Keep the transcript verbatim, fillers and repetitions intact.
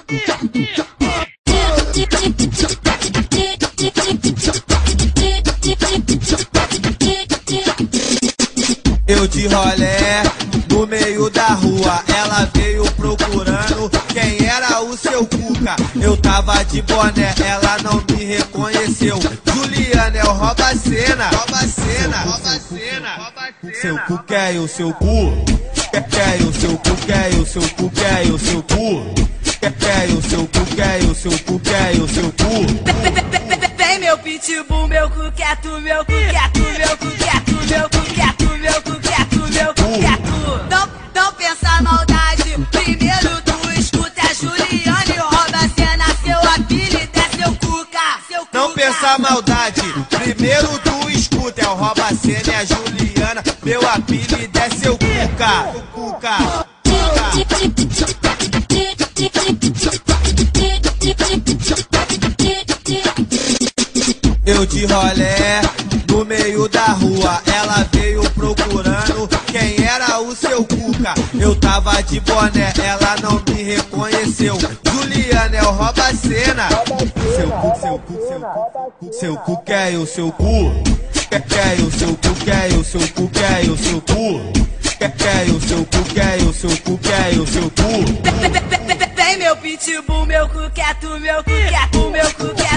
Eu de rolé no meio da rua, ela veio procurando quem era o seu Cuca. Eu tava de boné, ela não me reconheceu. Juliana é o rouba-cena, rouba-cena, rouba-cena. Seu cu quer o seu cu, quer o seu cu, quer o seu cu, quer o seu cu. Quer o seu cu, quer o seu cu, quer o seu cu. Vem meu pitbull, meu cu quieto, meu cu quieto, meu cu quieto, meu cu quieto, meu cu quieto, meu cu quieto. Não, não pensa maldade, primeiro tu escuta a Juliana e rouba a cena, seu apelido é seu Cuca, seu Cuca. Não pensa maldade, primeiro tu escuta, é o rouba a cena e a Juliana, meu apelido é seu Cuca, seu Cuca, Cuca. Eu de rolé no meio da rua, ela veio procurando quem era o seu Cuca. Eu tava de boné, ela não me reconheceu. Juliana é o rouba-cena. Seu cu, seu cu, seu cu, seu cu quer o seu cu. Quer o seu cu, quer o seu cu, quer o seu cu. Quer o seu cu, quer o seu cu, quer o seu cu. Vem meu pitbull, meu cu quieto, meu cu quieto, meu cu quieto.